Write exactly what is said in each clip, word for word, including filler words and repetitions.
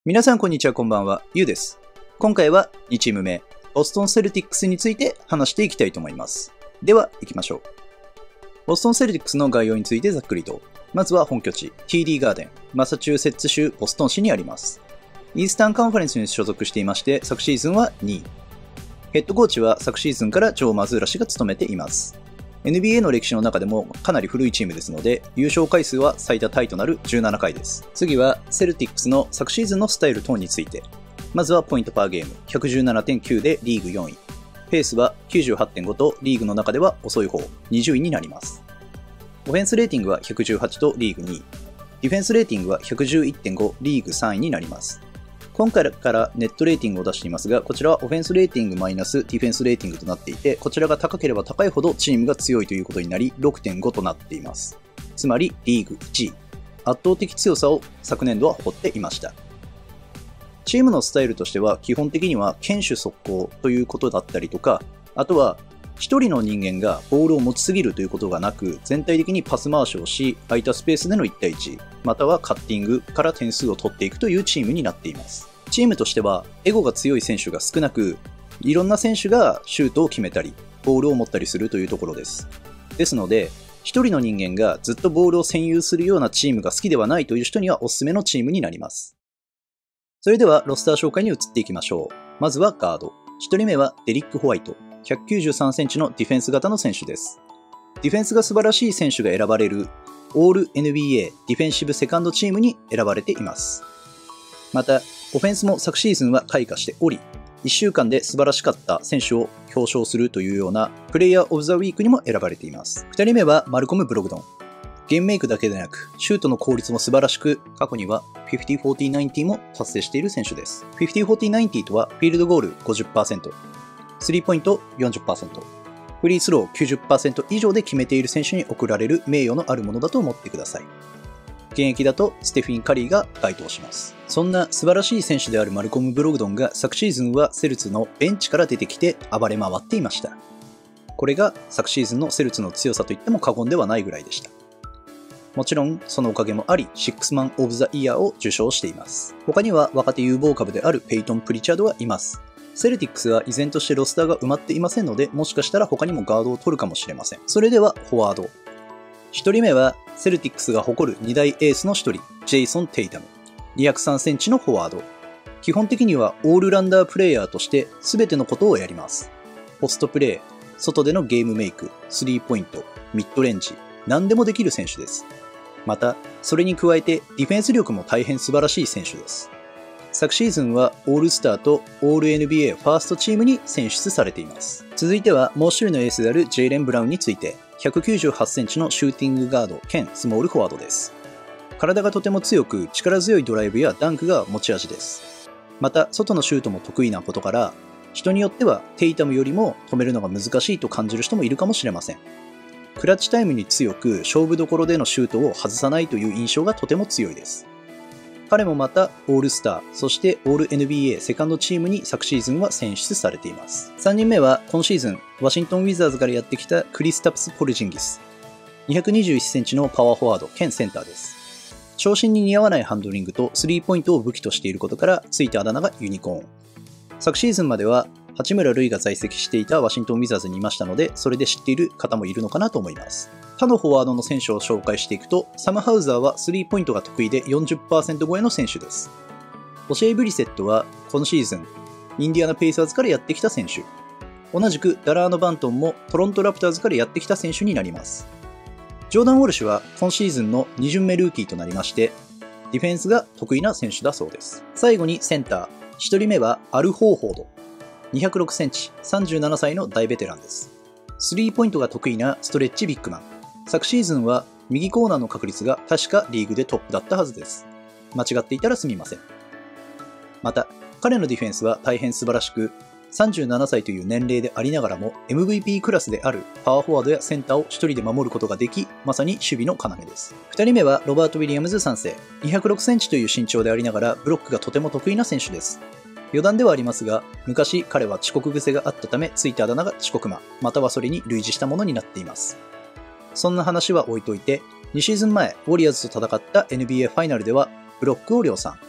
皆さんこんにちは、こんばんは、ゆうです。今回はにチーム目、ボストンセルティックスについて話していきたいと思います。では、行きましょう。ボストンセルティックスの概要についてざっくりと。まずは本拠地、ティーディー ガーデン、マサチューセッツ州ボストン市にあります。イースタンカンファレンスに所属していまして、昨シーズンはにい。ヘッドコーチは昨シーズンからジョー・マズーラ氏が務めています。エヌビーエー の歴史の中でもかなり古いチームですので、優勝回数は最多タイとなるじゅうななかいです。次はセルティックスの昨シーズンのスタイル等について。まずはポイントパーゲーム ひゃくじゅうななてんきゅう でリーグよんい。ペースは きゅうじゅうはちてんご とリーグの中では遅い方、にじゅういになります。オフェンスレーティングはひゃくじゅうはちとリーグにい。ディフェンスレーティングは ひゃくじゅういってんご、リーグさんいになります。今回からネットレーティングを出していますが、こちらはオフェンスレーティングマイナスディフェンスレーティングとなっていて、こちらが高ければ高いほどチームが強いということになり ろくてんご となっています。つまりリーグいちい。圧倒的強さを昨年度は誇っていました。チームのスタイルとしては基本的には堅守速攻ということだったりとか、あとは一人の人間がボールを持ちすぎるということがなく、全体的にパス回しをし、空いたスペースでのいちたいいち、またはカッティングから点数を取っていくというチームになっています。チームとしてはエゴが強い選手が少なく、いろんな選手がシュートを決めたり、ボールを持ったりするというところです。ですので、一人の人間がずっとボールを占有するようなチームが好きではないという人にはおすすめのチームになります。それではロスター紹介に移っていきましょう。まずはガード。ひとりめはデリック・ホワイト。ひゃくきゅうじゅうさんセンチのディフェンス型の選手です。ディフェンスが素晴らしい選手が選ばれるオール エヌビーエー ディフェンシブセカンドチームに選ばれています。また、オフェンスも昨シーズンは開花しており、いっしゅうかんで素晴らしかった選手を表彰するというようなプレイヤーオブザウィークにも選ばれています。ふたりめはマルコム・ブログドン。ゲームメイクだけでなく、シュートの効率も素晴らしく、過去にはフィフティーフォーティーナインティーも達成している選手です。フィフティーフォーティーナインティーとは、フィールドゴール ごじゅっパーセント、スリーポイント よんじゅっパーセント、フリースロー きゅうじゅっパーセント 以上で決めている選手に贈られる名誉のあるものだと思ってください。現役だとステフィン・カリーが該当します。そんな素晴らしい選手であるマルコム・ブログドンが昨シーズンはセルツのベンチから出てきて暴れ回っていました。これが昨シーズンのセルツの強さといっても過言ではないぐらいでした。もちろんそのおかげもあり、シックスマン・オブ・ザ・イヤーを受賞しています。他には若手有望株であるペイトン・プリチャードはいます。セルティックスは依然としてロスターが埋まっていませんので、もしかしたら他にもガードを取るかもしれません。それではフォワード。ひとりめはセルティックスが誇るに大エースのひとり、ジェイソン・テイタム。にひゃくさんセンチのフォワード。基本的にはオールラウンダープレイヤーとして全てのことをやります。ポストプレー、外でのゲームメイク、スリーポイント、ミッドレンジ、何でもできる選手です。また、それに加えてディフェンス力も大変素晴らしい選手です。昨シーズンはオールスターとオール エヌビーエー ファーストチームに選出されています。続いてはもう一人のエースであるジェイレン・ブラウンについて、ひゃくきゅうじゅうはちセンチのシューティングガード兼スモールフォワードです。体がとても強く力強いドライブやダンクが持ち味です。また外のシュートも得意なことから、人によってはテイタムよりも止めるのが難しいと感じる人もいるかもしれません。クラッチタイムに強く勝負どころでのシュートを外さないという印象がとても強いです。彼もまたオールスター、そしてオール エヌビーエー セカンドチームに昨シーズンは選出されています。さんにんめは今シーズンワシントンウィザーズからやってきたクリスタプス・ポルジンギス。にひゃくにじゅういちセンチのパワーフォワード兼センターです。長身に似合わないハンドリングとスリーポイントを武器としていることからついたあだ名がユニコーン。昨シーズンまでは八村塁が在籍していたワシントンウィザーズにいましたので、それで知っている方もいるのかなと思います。他のフォワードの選手を紹介していくと、サム・ハウザーはスリーポイントが得意で よんじゅっパーセント 超えの選手です。オシェイ・ブリセットは今シーズン、インディアナ・ペイサーズからやってきた選手。同じくダラーノ・バントンもトロント・ラプターズからやってきた選手になります。ジョーダン・ウォルシュは今シーズンのに巡目ルーキーとなりまして、ディフェンスが得意な選手だそうです。最後にセンター。ひとりめはアル・ホーフォード。にひゃくろくセンチ、さんじゅうななさいの大ベテランです。スリーポイントが得意なストレッチビッグマン。昨シーズンは右コーナーの確率が確かリーグでトップだったはずです。間違っていたらすみません。また、彼のディフェンスは大変素晴らしく、さんじゅうななさいという年齢でありながらも エムブイピー クラスであるパワーフォワードやセンターをひとりで守ることができ、まさに守備の要です。ふたりめはロバート・ウィリアムズさん世。にひゃくろくセンチという身長でありながらブロックがとても得意な選手です。余談ではありますが、昔彼は遅刻癖があったためついたあだ名が遅刻魔、またはそれに類似したものになっています。そんな話は置いといて、にシーズン前、ウォリアーズと戦った エヌビーエー ファイナルではブロックを量産。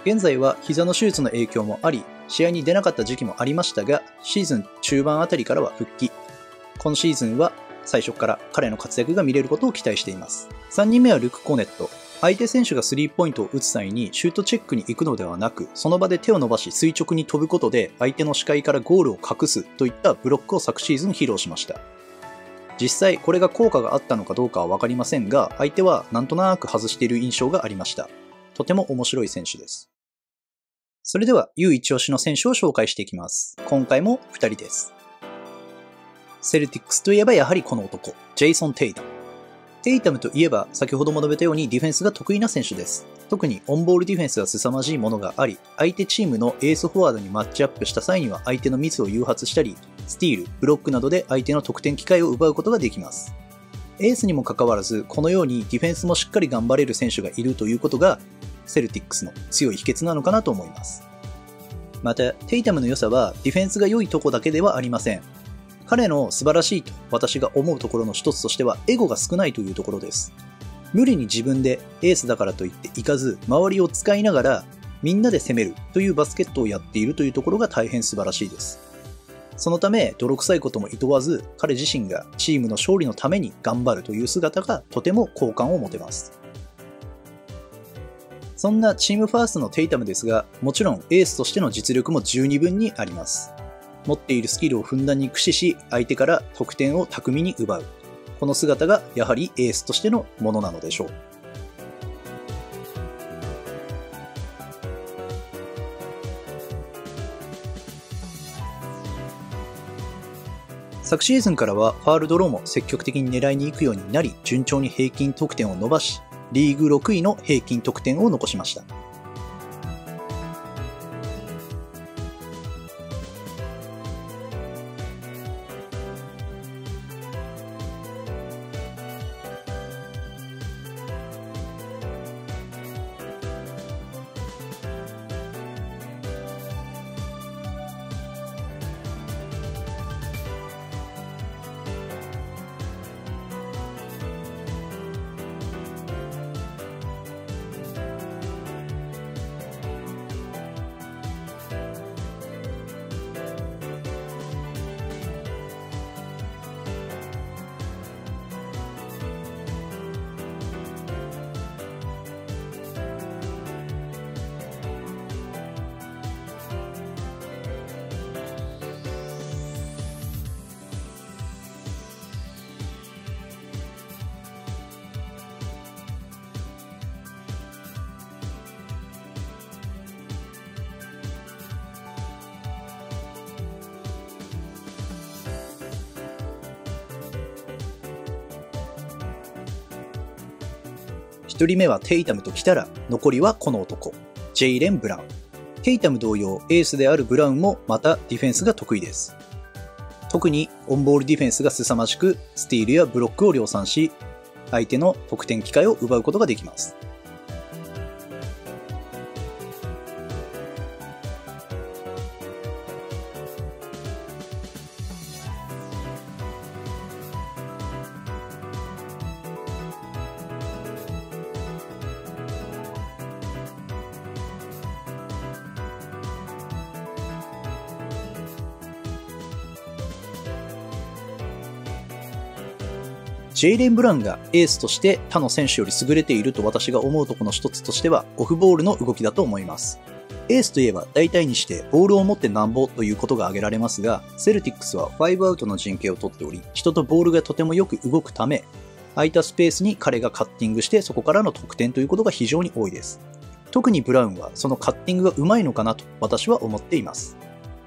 現在は膝の手術の影響もあり、試合に出なかった時期もありましたが、シーズン中盤あたりからは復帰。今シーズンは最初から彼の活躍が見れることを期待しています。さんにんめはルク・コネット。相手選手がスリーポイントを打つ際にシュートチェックに行くのではなく、その場で手を伸ばし垂直に飛ぶことで相手の視界からゴールを隠すといったブロックを昨シーズン披露しました。実際これが効果があったのかどうかはわかりませんが、相手はなんとなく外している印象がありました。とても面白い選手です。それでは ユー 一押しの選手を紹介していきます。今回もふたりです。セルティックスといえばやはりこの男、ジェイソン・テイタム。テイタムといえば先ほども述べたようにディフェンスが得意な選手です。特にオンボールディフェンスは凄まじいものがあり、相手チームのエースフォワードにマッチアップした際には相手のミスを誘発したり、スティール、ブロックなどで相手の得点機会を奪うことができます。エースにもかかわらず、このようにディフェンスもしっかり頑張れる選手がいるということが、セルティックスの強い秘訣なのかなと思います。また、テイタムの良さはディフェンスが良いとこだけではありません。彼の素晴らしいと私が思うところの一つとしては、エゴが少ないというところです。無理に自分でエースだからといっていかず、周りを使いながらみんなで攻めるというバスケットをやっているというところが大変素晴らしいです。そのため、泥臭いことも厭わず、彼自身がチームの勝利のために頑張るという姿がとても好感を持てます。そんなチームファーストのテイタムですが、もちろんエースとしての実力も十二分にあります。持っているスキルをふんだんに駆使し、相手から得点を巧みに奪う。この姿がやはりエースとしてのものなのでしょう。昨シーズンからはファールドローも積極的に狙いに行くようになり、順調に平均得点を伸ばし、リーグろくいの平均得点を残しました。ひとりめはテイタムときたら、残りはこの男、ジェイレン・ブラウン。テイタム同様、エースであるブラウンもまたディフェンスが得意です。特にオンボールディフェンスが凄まじく、スティールやブロックを量産し、相手の得点機会を奪うことができます。ジェイレン・ブラウンがエースとして他の選手より優れていると私が思うところの一つとしてはオフボールの動きだと思います。エースといえば大体にしてボールを持ってなんぼということが挙げられますが、セルティックスはファイブアウトの陣形をとっており、人とボールがとてもよく動くため、空いたスペースに彼がカッティングしてそこからの得点ということが非常に多いです。特にブラウンはそのカッティングが上手いのかなと私は思っています。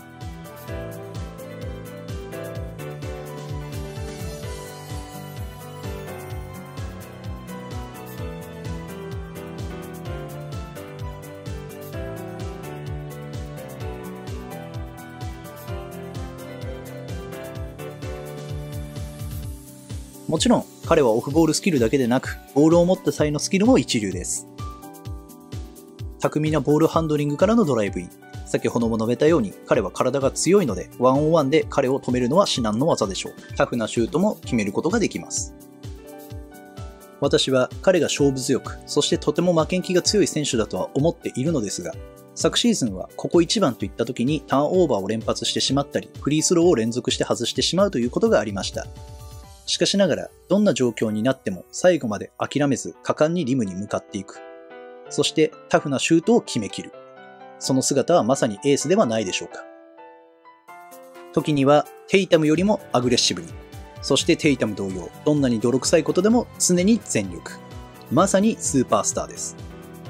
もちろん彼はオフボールスキルだけでなく、ボールを持った際のスキルも一流です。巧みなボールハンドリングからのドライブイン。先ほども述べたように彼は体が強いので、ワンオンワンで彼を止めるのは至難の技でしょう。タフなシュートも決めることができます。 私は彼が勝負強く、そしてとても負けん気が強い選手だとは思っているのですが、昨シーズンはここ一番といった時にターンオーバーを連発してしまったり、フリースローを連続して外してしまうということがありました。しかしながら、どんな状況になっても最後まで諦めず果敢にリムに向かっていく。そしてタフなシュートを決めきる。その姿はまさにエースではないでしょうか。時にはテイタムよりもアグレッシブに。そしてテイタム同様、どんなに泥臭いことでも常に全力。まさにスーパースターです。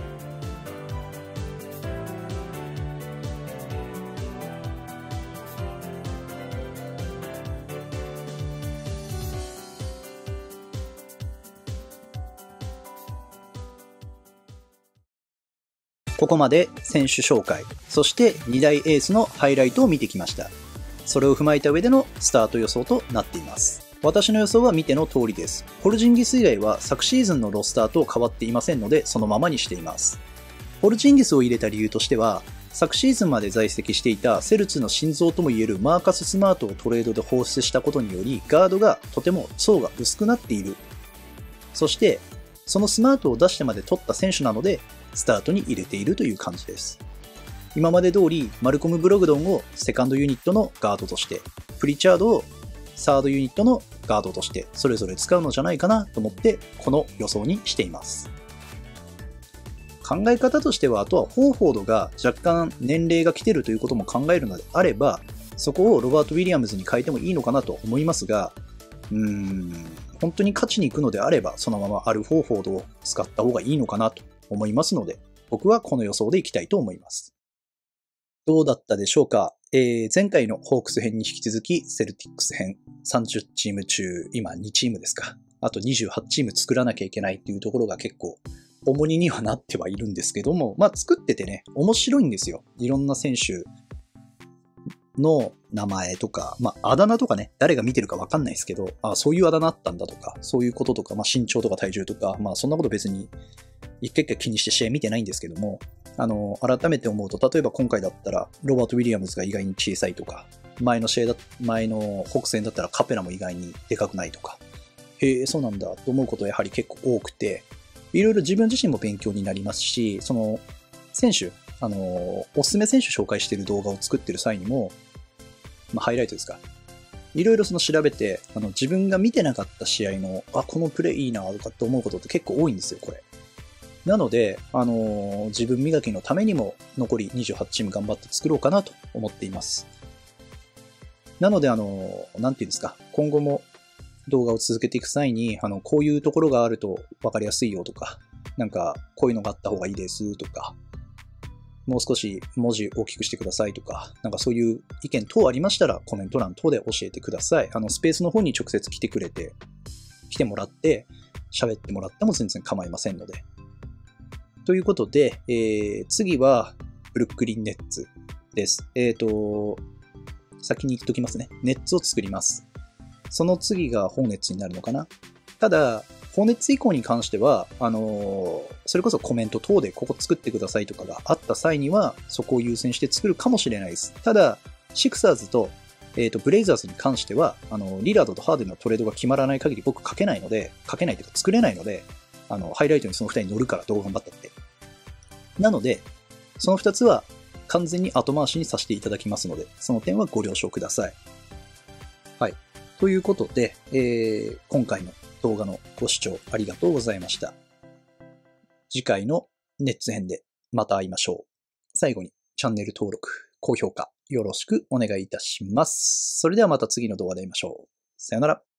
ここまで選手紹介、そしてに大エースのハイライトを見てきました。それを踏まえた上でのスタート予想となっています。私の予想は見ての通りです。ポルジンギス以外は昨シーズンのロスターと変わっていませんので、そのままにしています。ポルジンギスを入れた理由としては、昨シーズンまで在籍していたセルツの心臓ともいえるマーカス・スマートをトレードで放出したことにより、ガードがとても層が薄くなっている。そして、そのスマートを出してまで取った選手なので、スタートに入れているという感じです。今まで通り、マルコム・ブログドンをセカンドユニットのガードとして、プリチャードをサードユニットのガードとして、それぞれ使うのじゃないかなと思って、この予想にしています。考え方としては、あとはホーフォードが若干年齢が来てるということも考えるのであれば、そこをロバート・ウィリアムズに変えてもいいのかなと思いますが、うーん、本当に勝ちに行くのであれば、そのままあるホーフォードを使った方がいいのかなと思いますので、僕はこの予想でいきたいと思います。どうだったでしょうか。えー、前回のホークス編に引き続き、セルティックス編さんじゅうチーム中、今にチームですか。あとにじゅうはちチーム作らなきゃいけないっていうところが結構重荷にはなってはいるんですけども、まあ作っててね、面白いんですよ。いろんな選手の名前とか、まああだ名とかね、誰が見てるかわかんないですけど、あそういうあだ名あったんだとか、そういうこととか、まあ身長とか体重とか、まあそんなこと別に一回一回気にして試合見てないんですけども、あの、改めて思うと、例えば今回だったら、ロバート・ウィリアムズが意外に小さいとか、前の試合だ、前の北戦だったらカペラも意外にでかくないとか、へえ、そうなんだと思うことはやはり結構多くて、いろいろ自分自身も勉強になりますし、その、選手、あの、おすすめ選手紹介している動画を作ってる際にも、まあ、ハイライトですか。いろいろその調べて、あの、自分が見てなかった試合の、あ、このプレイいいなとかって思うことって結構多いんですよ、これ。なので、あのー、自分磨きのためにも残りにじゅうはちチーム頑張って作ろうかなと思っています。なので、あのー、なんていうんですか、今後も動画を続けていく際に、あの、こういうところがあると分かりやすいよとか、なんか、こういうのがあった方がいいですとか、もう少し文字大きくしてくださいとか、なんかそういう意見等ありましたらコメント欄等で教えてください。あの、スペースの方に直接来てくれて、来てもらって、喋ってもらっても全然構いませんので。ということで、えー、次はブルックリンネッツです。えっと、先に言っときますね。ネッツを作ります。その次がホーネッツになるのかな。ただ、ホーネッツ以降に関しては、あのー、それこそコメント等でここ作ってくださいとかがあった際には、そこを優先して作るかもしれないです。ただ、シクサーズと、えっと、ブレイザーズに関しては、あの、リラードとハーデンのトレードが決まらない限り僕書けないので、書けないというか作れないので、あの、ハイライトにそのふたり乗るからどう頑張ったって。なので、そのふたつは完全に後回しにさせていただきますので、その点はご了承ください。はい。ということで、えー、今回の動画のご視聴ありがとうございました。次回のネッツ編でまた会いましょう。最後にチャンネル登録、高評価よろしくお願いいたします。それではまた次の動画で会いましょう。さよなら。